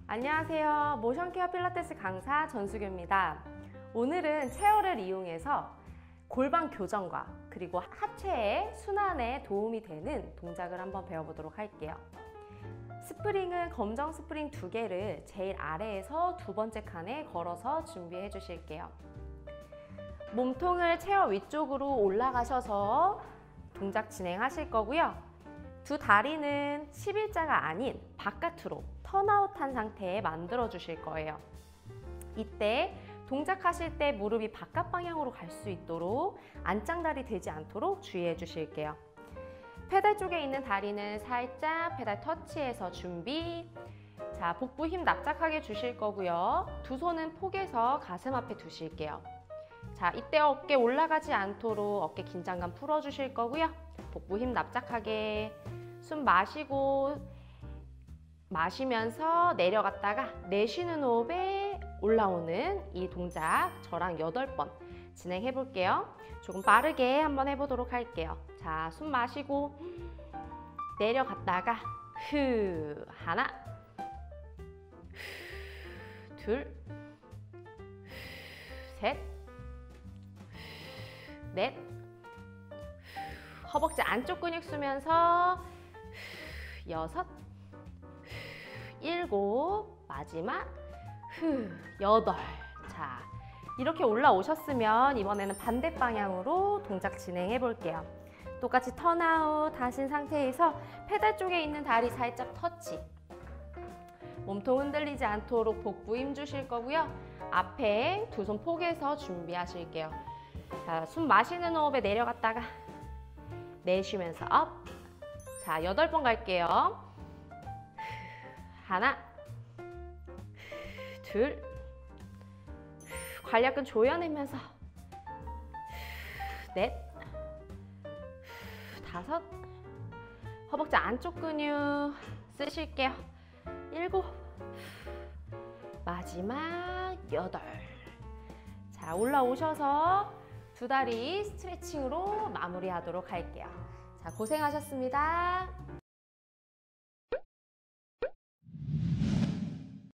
안녕하세요. 모션케어 필라테스 강사 전수교입니다. 오늘은 체어를 이용해서 골반 교정과 그리고 하체의 순환에 도움이 되는 동작을 한번 배워보도록 할게요. 스프링은 검정 스프링 2개를 제일 아래에서 두 번째 칸에 걸어서 준비해 주실게요. 몸통을 체어 위쪽으로 올라가셔서 동작 진행하실 거고요. 두 다리는 11자가 아닌 바깥으로 턴아웃한 상태에 만들어 주실 거예요. 이때 동작하실 때 무릎이 바깥 방향으로 갈 수 있도록 안짱다리 되지 않도록 주의해 주실게요. 페달 쪽에 있는 다리는 살짝 페달 터치해서 준비. 자, 복부 힘 납작하게 주실 거고요. 두 손은 포개서 가슴 앞에 두실게요. 자, 이때 어깨 올라가지 않도록 어깨 긴장감 풀어 주실 거고요. 복부 힘 납작하게 숨 마시고 마시면서 내려갔다가 내쉬는 호흡에 올라오는 이 동작 저랑 8번 진행해 볼게요. 조금 빠르게 한번 해보도록 할게요. 자, 숨 마시고 내려갔다가 하나, 둘, 셋, 넷, 허벅지 안쪽 근육 쓰면서 6, 7, 마지막 8. 자, 이렇게 올라오셨으면 이번에는 반대 방향으로 동작 진행해 볼게요. 똑같이 턴아웃 하신 상태에서 페달 쪽에 있는 다리 살짝 터치. 몸통 흔들리지 않도록 복부 힘 주실 거고요. 앞에 두 손 포개서 준비하실게요. 자, 숨 마시는 호흡에 내려갔다가 내쉬면서 업. 자, 8번 갈게요. 하나, 둘, 관략근 조여내면서 넷, 5, 허벅지 안쪽 근육 쓰실게요. 7, 마지막 8. 자, 올라오셔서 두 다리 스트레칭으로 마무리하도록 할게요. 자, 고생하셨습니다.